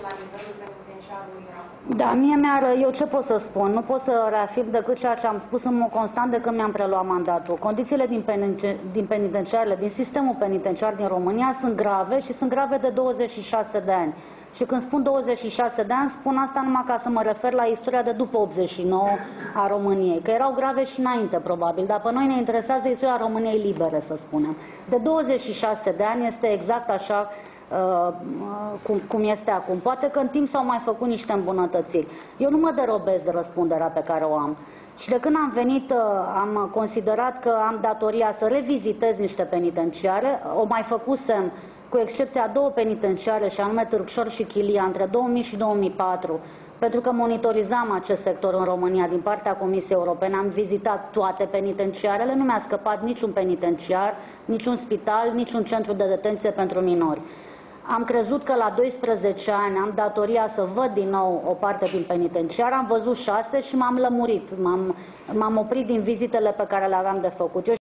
la nivelul penitenciarului Ramon. Da, eu ce pot să spun? Nu pot să reafirm decât ceea ce am spus în mod constant de când mi-am preluat mandatul. Condițiile din penitenciarele, din sistemul penitenciar din România sunt grave și sunt grave de 26 de ani. Și când spun 26 de ani, spun asta numai ca să mă refer la istoria de după 89 a României, că erau grave și înainte, probabil, dar pe noi ne interesează istoria României libere, să spunem. De 26 de ani este exact așa cum este acum. Poate că în timp s-au mai făcut niște îmbunătățiri. Eu nu mă derobez de răspunderea pe care o am. Și de când am venit, am considerat că am datoria să revizitez niște penitenciare. O mai făcusem, cu excepția a 2 penitenciare, și anume Târgșor și Chilia, între 2000 și 2004, pentru că monitorizam acest sector în România din partea Comisiei Europene. Am vizitat toate penitenciarele, nu mi-a scăpat niciun penitenciar, niciun spital, niciun centru de detenție pentru minori. Am crezut că la 12 ani am datoria să văd din nou o parte din penitenciar, am văzut 6 și m-am lămurit, m-am oprit din vizitele pe care le aveam de făcut.